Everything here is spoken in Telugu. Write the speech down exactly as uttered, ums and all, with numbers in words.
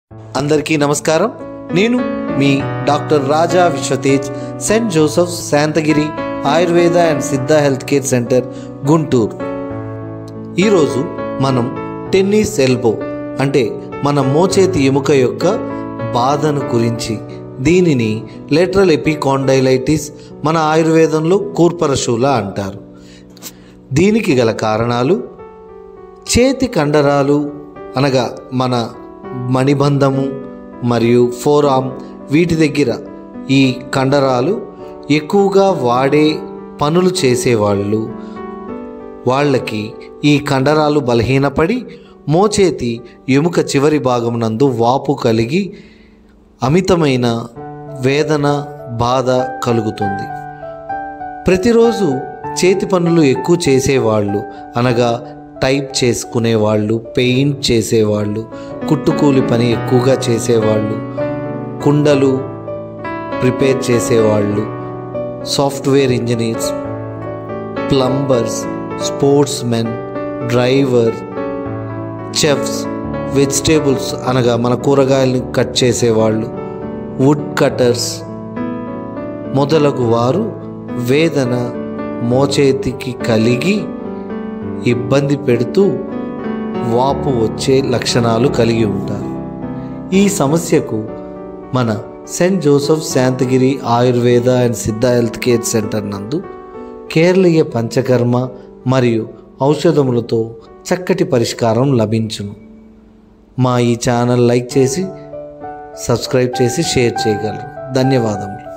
అందరికీ నమస్కారం. నేను మీ doctor Raja Vishwatej, saint Joseph Shantagiri Ayurveda and Siddha health care centre, Guntur. ఈరోజు మనం టెన్నిస్ ఎల్బో అంటే మన మోచేతి ఎముక యొక్క బాధను గురించి, దీనిని లేటరల్ ఎపికాండైలైటిస్ మన ఆయుర్వేదంలో కూర్పరశూల అంటారు. దీనికి గల కారణాలు చేతి కండరాలు అనగా మన మణిబంధము మరియు ఫోరామ్, వీటి దగ్గర ఈ కండరాలు ఎక్కువగా వాడే పనులు చేసేవాళ్ళు, వాళ్ళకి ఈ కండరాలు బలహీనపడి మోచేతి ఎముక చివరి భాగం నందు వాపు కలిగి అమితమైన వేదన, బాధ కలుగుతుంది. ప్రతిరోజు చేతి పనులు ఎక్కువ చేసేవాళ్ళు అనగా టైప్ చేసుకునేవాళ్ళు, పెయింట్ చేసేవాళ్ళు, కుట్టుకూలి పని ఎక్కువగా చేసేవాళ్ళు, కుండలు ప్రిపేర్ చేసేవాళ్ళు, software engineers, plumbers, sportsmen, driver, chefs, vegetables అనగా మన కూరగాయలను కట్ చేసేవాళ్ళు, వుడ్ కటర్స్ మొదలగు వారు వేదన మోచేతికి కలిగి ఇబ్బంది పెడుతూ వాపు వచ్చే లక్షణాలు కలిగి ఉంటారు. ఈ సమస్యకు మన saint Joseph Shantagiri Ayurveda and Siddha health care centre నందు కేరళీయ పంచకర్మ మరియు ఔషధములతో చక్కటి పరిష్కారం లభించును. మా ఈ ఛానల్ లైక్ చేసి, సబ్స్క్రైబ్ చేసి, షేర్ చేయగలరు. ధన్యవాదములు.